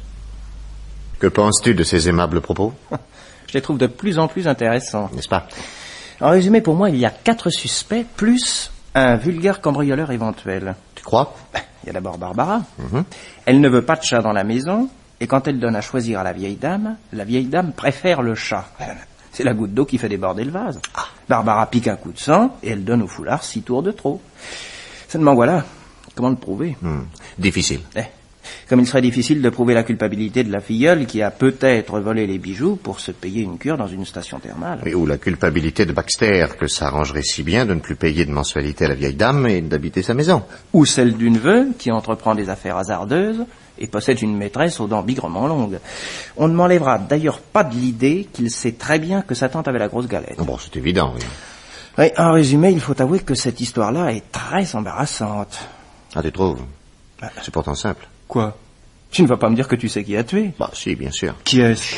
Que penses-tu de ces aimables propos? Je les trouve de plus en plus intéressants. N'est-ce pas? En résumé, pour moi, il y a 4 suspects, plus un vulgaire cambrioleur éventuel. Tu crois? Il y a d'abord Barbara. Elle ne veut pas de chat dans la maison, et quand elle donne à choisir à la vieille dame préfère le chat. C'est la goutte d'eau qui fait déborder le vase. Barbara pique un coup de sang, et elle donne au foulard 6 tours de trop. Seulement voilà, comment le prouver? Difficile. Comme il serait difficile de prouver la culpabilité de la filleule qui a peut-être volé les bijoux pour se payer une cure dans une station thermale. Oui, ou la culpabilité de Baxter, que ça arrangerait si bien de ne plus payer de mensualité à la vieille dame et d'habiter sa maison. Ou celle d'une veuve qui entreprend des affaires hasardeuses et possède une maîtresse aux dents bigrement longues. On ne m'enlèvera d'ailleurs pas de l'idée qu'il sait très bien que sa tante avait la grosse galette. Bon, c'est évident, oui. Oui, en résumé, il faut avouer que cette histoire-là est très embarrassante. Ah, tu trouves? C'est pourtant simple. Quoi? Tu ne vas pas me dire que tu sais qui a tué? Bah, si, bien sûr. Qui est-ce?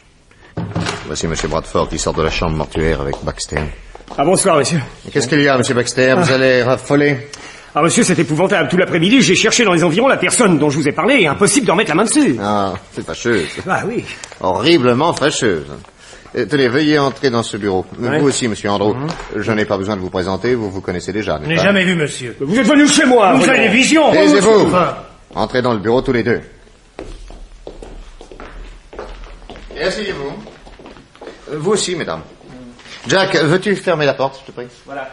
Voici M. Bradford qui sort de la chambre mortuaire avec Baxter. Ah, bonsoir, monsieur. Qu'est-ce qu'il y a, M. Baxter? Vous allez raffoler? Ah, monsieur, c'est épouvantable. Tout l'après-midi, j'ai cherché dans les environs la personne dont je vous ai parlé. Impossible d'en mettre la main dessus. Ah, c'est fâcheuse. Ah, oui. Horriblement fâcheuse. Tenez, veuillez entrer dans ce bureau. Ouais. Vous aussi, Monsieur Andrew. Je n'ai pas besoin de vous présenter, vous vous connaissez déjà, Je n'est-ce n'ai pas? jamais vu, monsieur. Vous êtes venu chez moi. Vous avez des visions. Taisez-vous. Entrez dans le bureau tous les deux. Et asseyez-vous. Vous aussi, mesdames. Jack, veux-tu fermer la porte, je te prie? Voilà.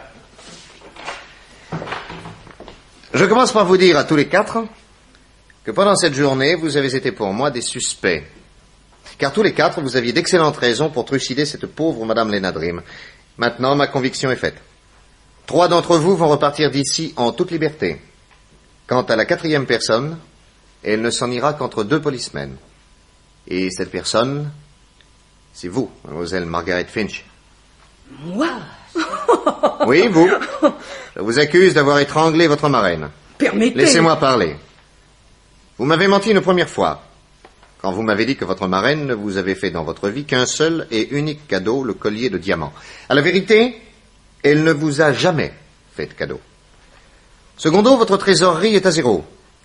Je commence par vous dire à tous les 4 que pendant cette journée, vous avez été pour moi des suspects. Car tous les 4, vous aviez d'excellentes raisons pour trucider cette pauvre Madame Lena Dream. Maintenant, ma conviction est faite. 3 d'entre vous vont repartir d'ici en toute liberté. Quant à la 4e personne, elle ne s'en ira qu'entre 2 policemen. Et cette personne, c'est vous, mademoiselle Margaret Finch. Moi? Oui, vous. Je vous accuse d'avoir étranglé votre marraine. Permettez. Laissez-moi parler. Vous m'avez menti une première fois, quand vous m'avez dit que votre marraine ne vous avait fait dans votre vie qu'un seul et unique cadeau, le collier de diamants. À la vérité, elle ne vous a jamais fait de cadeau. Secondo, votre trésorerie est à zéro.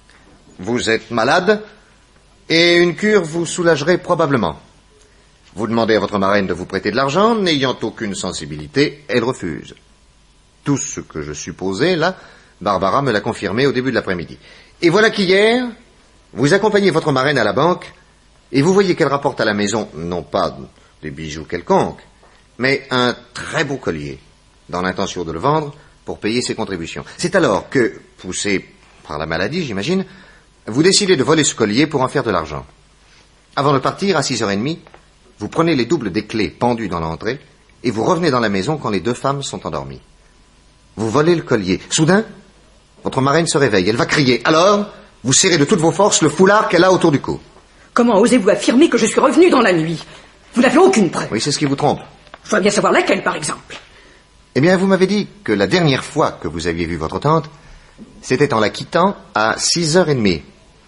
Vous êtes malade et une cure vous soulagerait probablement. Vous demandez à votre marraine de vous prêter de l'argent, n'ayant aucune sensibilité, elle refuse. Tout ce que je supposais, là, Barbara me l'a confirmé au début de l'après-midi. Et voilà qu'hier, vous accompagnez votre marraine à la banque et vous voyez qu'elle rapporte à la maison, non pas des bijoux quelconques, mais un très beau collier, dans l'intention de le vendre pour payer ses contributions. C'est alors que, poussé par la maladie, j'imagine, vous décidez de voler ce collier pour en faire de l'argent. Avant de partir, à 6h30, vous prenez les doubles des clés pendues dans l'entrée et vous revenez dans la maison quand les deux femmes sont endormies. Vous volez le collier. Soudain, votre marraine se réveille. Elle va crier. Alors, vous serrez de toutes vos forces le foulard qu'elle a autour du cou. Comment osez-vous affirmer que je suis revenu dans la nuit? Vous n'avez aucune preuve. Oui, c'est ce qui vous trompe. Je dois bien savoir laquelle, par exemple. Eh bien, vous m'avez dit que la dernière fois que vous aviez vu votre tante, c'était en la quittant à 6h30.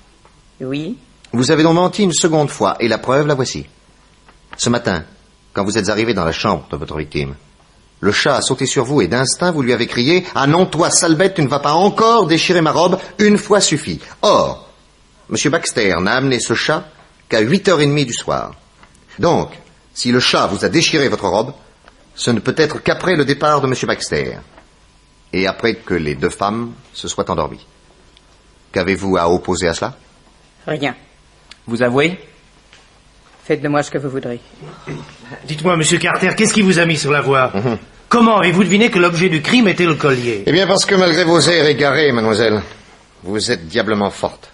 Oui. Vous avez donc menti une seconde fois, et la preuve, la voici. Ce matin, quand vous êtes arrivé dans la chambre de votre victime, le chat a sauté sur vous et d'instinct, vous lui avez crié « Ah non, toi, sale bête, tu ne vas pas encore déchirer ma robe, une fois suffit. » Or, M. Baxter n'a amené ce chat qu'à 8h30 du soir. Donc, si le chat vous a déchiré votre robe, ce ne peut être qu'après le départ de M. Baxter et après que les deux femmes se soient endormies. Qu'avez-vous à opposer à cela? Rien. Vous avouez? Faites de moi ce que vous voudrez. Dites-moi, Monsieur Carter, qu'est-ce qui vous a mis sur la voie? Comment avez-vous deviné que l'objet du crime était le collier? Eh bien, parce que malgré vos airs égarés, mademoiselle, vous êtes diablement forte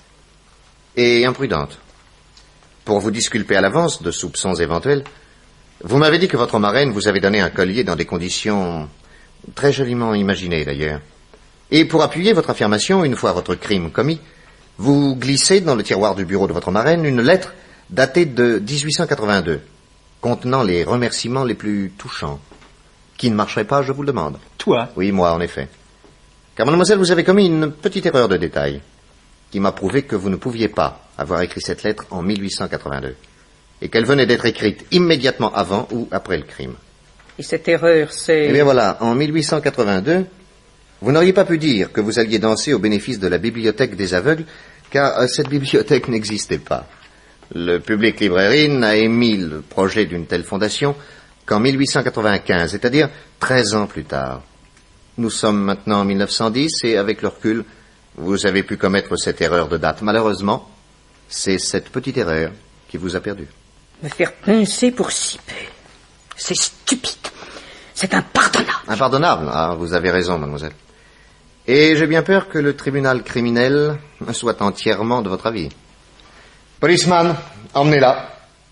et imprudente. Pour vous disculper à l'avance de soupçons éventuels, vous m'avez dit que votre marraine vous avait donné un collier dans des conditions très joliment imaginées, d'ailleurs. Et pour appuyer votre affirmation, une fois votre crime commis, vous glissez dans le tiroir du bureau de votre marraine une lettre datée de 1882, contenant les remerciements les plus touchants. Qui ne marcherait pas, je vous le demande? Toi? Oui, moi, en effet. Car, mademoiselle, vous avez commis une petite erreur de détail qui m'a prouvé que vous ne pouviez pas avoir écrit cette lettre en 1882 et qu'elle venait d'être écrite immédiatement avant ou après le crime. Et cette erreur, c'est... Eh bien voilà, en 1882, vous n'auriez pas pu dire que vous alliez danser au bénéfice de la bibliothèque des aveugles, car cette bibliothèque n'existait pas. Le Public Librairie n'a émis le projet d'une telle fondation qu'en 1895, c'est-à-dire 13 ans plus tard. Nous sommes maintenant en 1910 et avec le recul, vous avez pu commettre cette erreur de date. Malheureusement, c'est cette petite erreur qui vous a perdu. Me faire pincer pour si peu. C'est stupide. C'est impardonnable. Impardonnable? Ah, vous avez raison, mademoiselle. Et j'ai bien peur que le tribunal criminel soit entièrement de votre avis. Policeman, emmenez-la.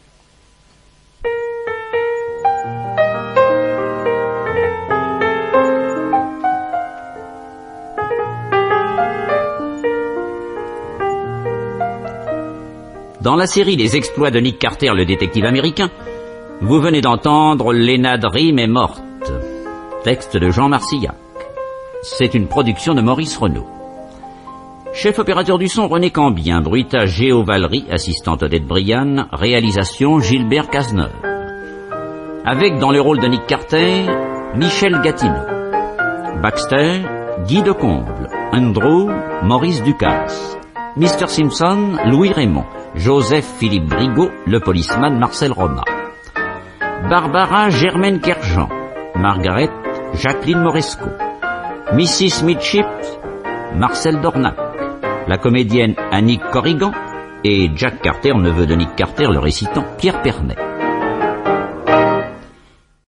Dans la série Les exploits de Nick Carter, le détective américain, vous venez d'entendre Lena Dream est morte. Texte de Jean Marcillac. C'est une production de Maurice Renaud. Chef opérateur du son, René Cambien. Bruitage, Géo Valery, assistante Odette Briand. Réalisation, Gilbert Cazeneuve. Avec, dans le rôle de Nick Carter, Michel Gatineau. Baxter, Guy Decomble. Andrew, Maurice Ducasse. Mr. Simpson, Louis Raymond. Joseph Philippe Brigaud, le policeman Marcel Roma. Barbara, Germaine Kerjean. Margaret, Jacqueline Moresco. Mrs. Midship, Marcel Dornac. La comédienne Annick Corrigan et Jack Carter, neveu de Nick Carter, le récitant Pierre Pernet.